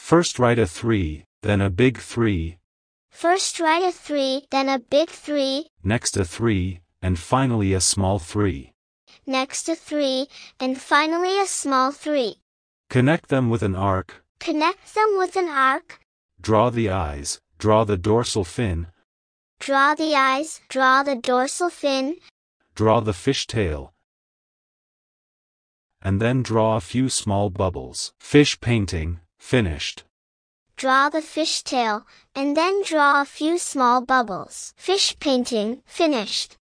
First write a 3, then a big 3, First write a 3, then a big 3, next a 3, and finally a small 3. next a 3, and finally a small 3. Connect them with an arc. Connect them with an arc. Draw the eyes, draw the dorsal fin, Draw the eyes, draw the dorsal fin, draw the fish tail, and then draw a few small bubbles. Fish painting, finished. draw the fish tail, and then draw a few small bubbles. Fish painting, finished.